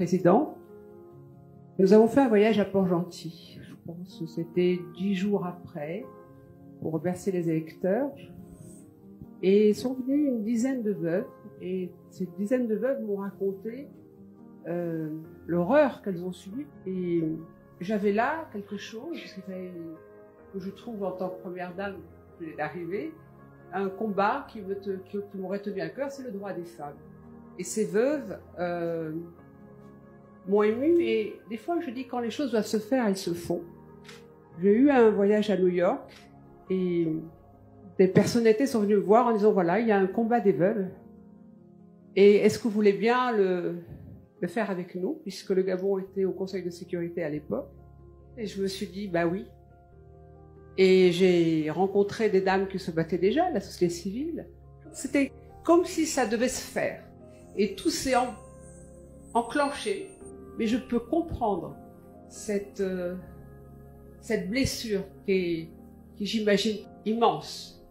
président. Nous avons fait un voyage à Port-Gentil. Je pense que c'était 10 jours après, pour remercier les électeurs. Et sont venues une dizaine de veuves. Et ces dizaines de veuves m'ont raconté l'horreur qu'elles ont subie. Et j'avais là quelque chose que je trouve en tant que première dame qui venait d'arriver, un combat qui m'aurait tenu à cœur, c'est le droit des femmes. Et ces veuves m'ont émue, et des fois je dis quand les choses doivent se faire, elles se font. J'ai eu un voyage à New York et des personnalités sont venues me voir en disant voilà, il y a un combat des veuves et est-ce que vous voulez bien le faire avec nous, puisque le Gabon était au Conseil de sécurité à l'époque. Et je me suis dit bah oui. Et j'ai rencontré des dames qui se battaient déjà, la société civile. C'était comme si ça devait se faire. Et tout s'est enclenché. Mais je peux comprendre cette blessure qui j'imagine immense.